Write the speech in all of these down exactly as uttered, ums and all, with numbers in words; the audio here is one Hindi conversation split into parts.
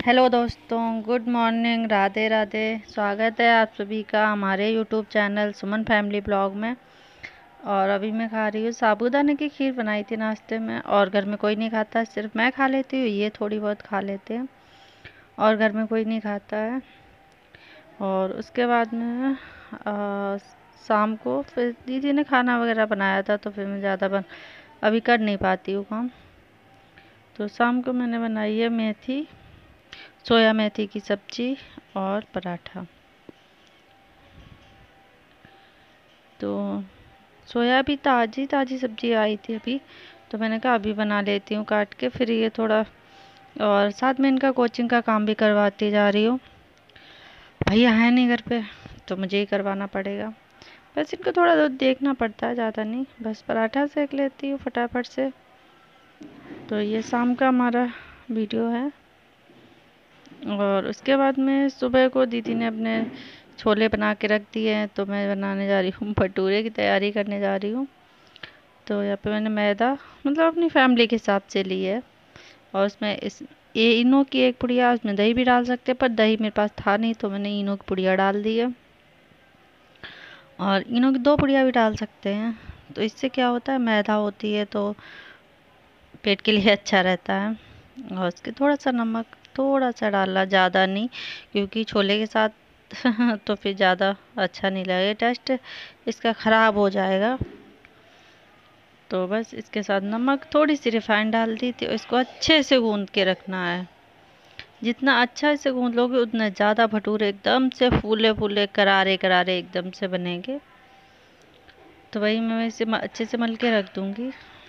हेलो दोस्तों, गुड मॉर्निंग, राधे राधे। स्वागत है आप सभी का हमारे YouTube channel Suman family blog में। और अभी मैं खा रही हूँ साबूदाने की खीर। बनाई थी नाश्ते में और घर में कोई नहीं खाता, सिर्फ मैं खा लेती हूँ, ये थोड़ी बहुत खा लेते हैं और घर में कोई नहीं खाता है। और उसके बाद में आ, शाम को फिर दीदी ने खाना वगैरह बनाया था, तो फिर मैं ज़्यादा बन अभी कर नहीं पाती हूँ काम। तो शाम को मैंने बनाई है मेथी सोया मेथी की सब्जी और पराठा। तो सोया भी ताज़ी ताज़ी सब्जी आई थी अभी, तो मैंने कहा अभी बना लेती हूँ काट के, फिर ये थोड़ा। और साथ में इनका कोचिंग का काम भी करवाती जा रही हूँ। भैया है नहीं घर पे, तो मुझे ही करवाना पड़ेगा। बस इनको थोड़ा दूध देखना पड़ता है, ज़्यादा नहीं। बस पराठा सेक लेती हूँ फटाफट से। तो ये शाम का हमारा वीडियो है। और उसके बाद में सुबह को दीदी ने अपने छोले बना के रख दिए हैं, तो मैं बनाने जा रही हूँ भटूरे की तैयारी करने जा रही हूँ। तो यहाँ पे मैंने मैदा मतलब अपनी फैमिली के हिसाब से ली है। और उसमें इस ये इनो की एक पुड़िया, उसमें दही भी डाल सकते हैं, पर दही मेरे पास था नहीं, तो मैंने इनो की पुड़िया डाल दी है। और इनो की दो पुड़िया भी डाल सकते हैं। तो इससे क्या होता है, मैदा होती है तो पेट के लिए अच्छा रहता है। और उसके थोड़ा सा नमक थोड़ा सा डालना, ज़्यादा नहीं, क्योंकि छोले के साथ तो फिर ज़्यादा अच्छा नहीं लगेगा, टेस्ट इसका ख़राब हो जाएगा। तो बस इसके साथ नमक, थोड़ी सी रिफाइंड डाल दी थी। और इसको अच्छे से गूंद के रखना है। जितना अच्छा से गूंद लोगे उतना ज़्यादा भटूरे एकदम से फूले फूले करारे करारे एकदम से बनेंगे। तो वही मैं इसे अच्छे से मल के रख दूँगी।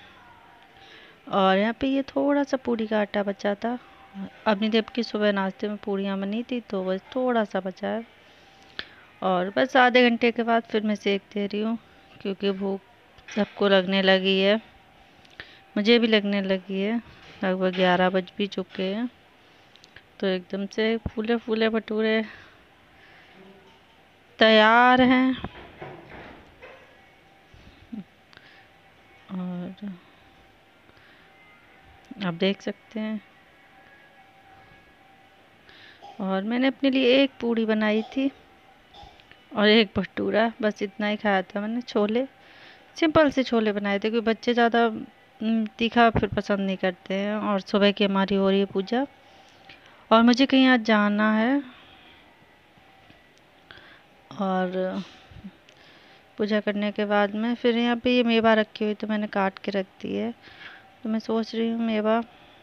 और यहाँ पे ये थोड़ा सा पूड़ी का आटा बचा था। अपनी देव की सुबह नाश्ते में पूड़ियाँ बनी थी, तो बस थोड़ा सा बचा है। और बस आधे घंटे के बाद फिर मैं सेक दे रही हूँ, क्योंकि भूख सबको लगने लगी है, मुझे भी लगने लगी है। लगभग ग्यारह बज भी चुके हैं। तो एकदम से फूले फूले भटूरे तैयार हैं। और आप देख सकते हैं। और मैंने अपने लिए एक पूड़ी बनाई थी और एक भटूरा, बस इतना ही खाया था मैंने। छोले सिंपल से छोले बनाए थे, क्योंकि बच्चे ज़्यादा तीखा फिर पसंद नहीं करते हैं। और सुबह की हमारी हो रही है पूजा, और मुझे कहीं आज जाना है। और पूजा करने के बाद में फिर यहाँ पे ये मेवा रखी हुई, तो मैंने काट के रख दी है। तो मैं सोच रही हूँ मेवा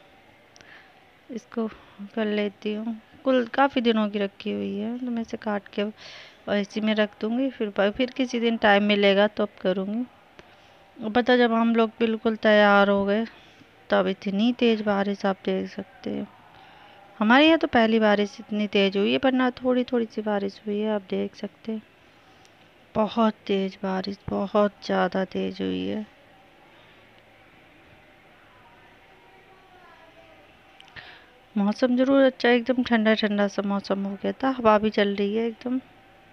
इसको कर लेती हूँ। कुल काफ़ी दिनों की रखी हुई है, तो मैं इसे काट के और इसी में रख दूँगी। फिर फिर किसी दिन टाइम मिलेगा तो अब करूँगी। और पता, जब हम लोग बिल्कुल तैयार हो गए तब इतनी तेज़ बारिश आप देख सकते हैं। हमारे यहाँ तो पहली बारिश इतनी तेज़ हुई है, पर ना थोड़ी थोड़ी सी बारिश हुई है, आप देख सकते हैं। बहुत तेज़ बारिश, बहुत ज़्यादा तेज़ हुई है। मौसम ज़रूर अच्छा, एकदम ठंडा ठंडा सा मौसम हो गया था, हवा भी चल रही है एकदम।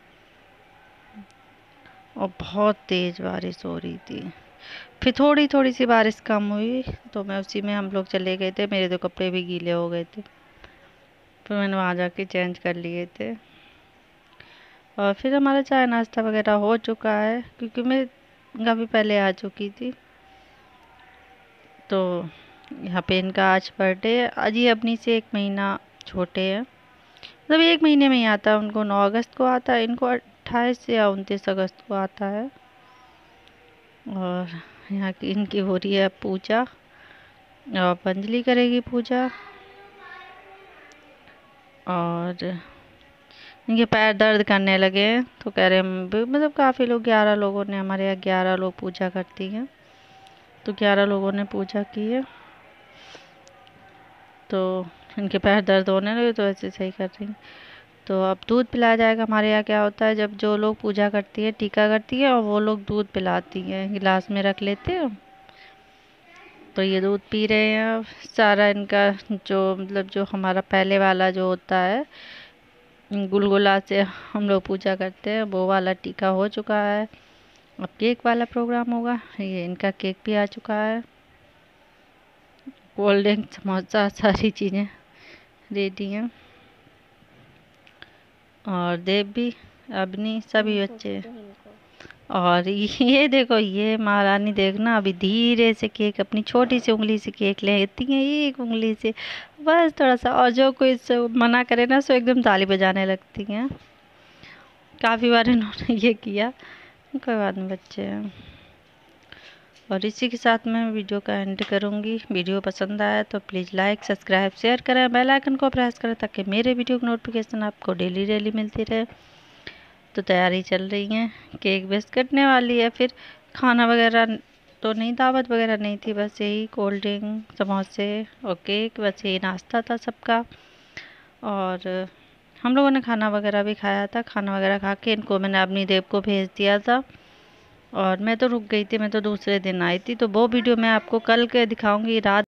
और बहुत तेज़ बारिश हो रही थी। फिर थोड़ी थोड़ी सी बारिश कम हुई, तो मैं उसी में हम लोग चले गए थे। मेरे तो कपड़े भी गीले हो गए थे, फिर मैंने वहाँ जाके चेंज कर लिए थे। और फिर हमारा चाय नाश्ता वगैरह हो चुका है, क्योंकि मैं काफ़ी पहले आ चुकी थी। तो यहाँ पे इनका आज बर्थडे है। आज ये अपनी से एक महीना छोटे हैं, मतलब एक महीने में ही आता है। उनको नौ अगस्त को आता है, इनको अट्ठाईस या उनतीस अगस्त को आता है। और यहाँ की इनकी हो रही है पूजा, और अंजलि करेगी पूजा। और इनके पैर दर्द करने लगे हैं, तो कह रहे हैं, मतलब काफ़ी लोग, ग्यारह लोगों ने, हमारे यहाँ ग्यारह लोग पूजा करती हैं, तो ग्यारह लोगों ने पूजा की है। तो इनके पैर दर्द होने लगे, तो ऐसे सही कर रही हैं। तो अब दूध पिलाया जाएगा। हमारे यहाँ क्या होता है, जब जो लोग पूजा करती है, टीका करती है, और वो लोग दूध पिलाती हैं, गिलास में रख लेते हैं। तो ये दूध पी रहे हैं। अब सारा इनका जो, मतलब जो हमारा पहले वाला जो होता है, गुलगुला से हम लोग पूजा करते हैं, वो वाला टीका हो चुका है। अब केक वाला प्रोग्राम होगा। ये इनका केक भी आ चुका है, कोल्ड ड्रिंक, समोसा, सारी चीज़ें रेडी हैं, और देव भी, अबनी, सभी बच्चे। और ये देखो, ये महारानी देखना अभी धीरे से केक अपनी छोटी सी उंगली से केक ले लेती है, एक उंगली से बस थोड़ा सा, और जो कोई इससे मना करे ना सो एकदम ताली बजाने लगती हैं। काफ़ी बार इन्होंने ये किया, कोई बात नहीं, बच्चे हैं। और इसी के साथ मैं वीडियो का एंड करूँगी। वीडियो पसंद आया तो प्लीज़ लाइक, सब्सक्राइब, शेयर करें, बेल आइकन को प्रेस करें ताकि मेरे वीडियो की नोटिफिकेशन आपको डेली डेली मिलती रहे। तो तैयारी चल रही है, केक बेस कटने वाली है, फिर खाना वगैरह तो नहीं, दावत वगैरह नहीं थी, बस यही कोल्ड ड्रिंक, समोसे और केक, बस यही नाश्ता था सबका। और हम लोगों ने खाना वगैरह भी खाया था। खाना वगैरह खा के इनको मैंने अपनी देव को भेज दिया था, और मैं तो रुक गई थी, मैं तो दूसरे दिन आई थी। तो वो वीडियो मैं आपको कल के दिखाऊंगी रात।